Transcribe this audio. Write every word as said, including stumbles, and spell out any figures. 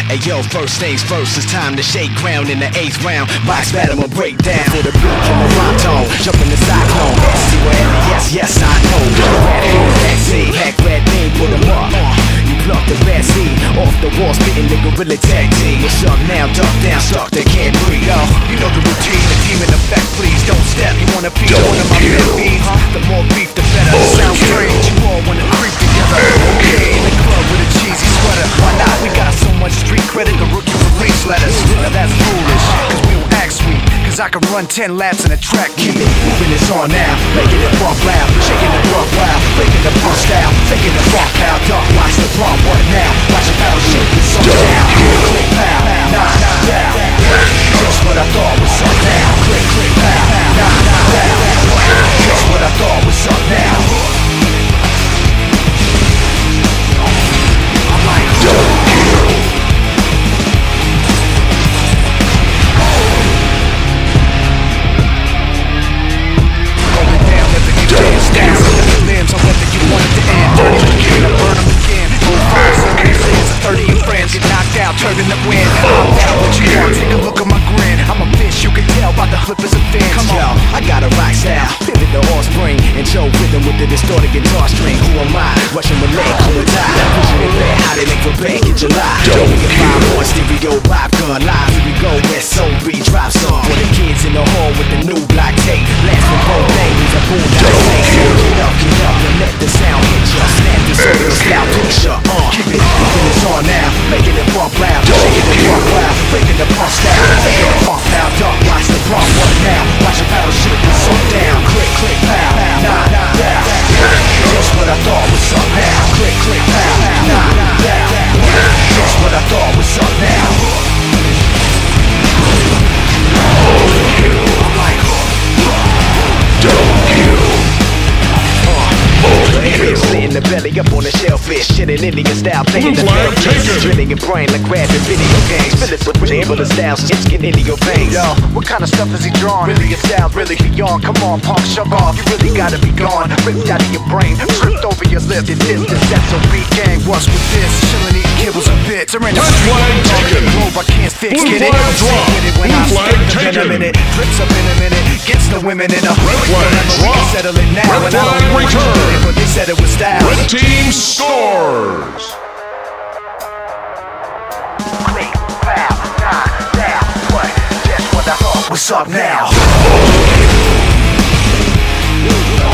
Hey yo, first things first, it's time to shake ground in the eighth round. Box battle and break down for the beat from a rhyme tone. Jump in the cyclone, S C O L, yes, yes, I know. Red beam, red seed, heck, red beam, put 'em up. You pluck the bad seed off the wall, spitting the gorilla tag team. What's up now, duck down, stuck, they can't breathe. Yo, you know the routine, the team in effect, please don't step. You wanna be one of my pet beef, huh? The more beef, the better. It sounds strange, you all wanna creep together. Okay, in the club with a cheesy sweater, why not? We got so much street credit, the rookie release letters. Now that's foolish, cause we don't act sweet. Cause I can run ten laps in a track meet. Moving this on now, making it bump loud, shaking the rough wild, breaking the pump style, faking the rock pow, duck, watch the bump, what now? Watch a battle shit with some down, click, pow, nah, down. Just what I thought was up now, click, click, pow, nah, down. Just what I thought was up now. I'm like, don't kill. Turbulent wind, I'm down what you want. Take a look at my grin. I'm a fish, you can tell by the flippers and fins. Come on, yo, I got a rock style, pivot the offspring, and show rhythm with the distorted guitar string. Who am I? Russian relay, cool and tie, pushing it back, how they make for bank in July. Don't be a five on stereo, vibe gun live. Here we go, S O B drop song for the kids in the hall with the new black tape. Last for both things, a boom down tank. Get up, get up, and let the sound hit ya. Snap this over the style picture. Uh, keep it, keeping this on now, making it bump loud. Shaking the rock wild, breaking the pump style, taking the pump now, duck, watch the pump, what now? Watch a battle shit with some down, click, click, pow, nah, down. Just what I thought was up now, click, click, pow, nah, down. Just what I thought was up now. I'm like, don't kill. Sitting the belly up on the shellfish, shitting Indian style, playing the fish, drilling your brain like grabbing video games. Phillips with the styles, it's getting into your veins. Yo, what kind of stuff is he drawing? Really your style, really beyond. Come on, punk, shove off. You really gotta be gone, ripped out of your brain, tripped over your lips. It is this S O B gang. What's with this? Chilling, eating kibbles and bits. Or in a robe I can't fix. Get it? Get it when I spit in a minute. Drips up in a minute. Gets the women in a hurry. Remember we can settle it now. And I don't want to do it, but they said it was style. Red team scores. Click, pow, nah, down. What? Just what I thought was up now.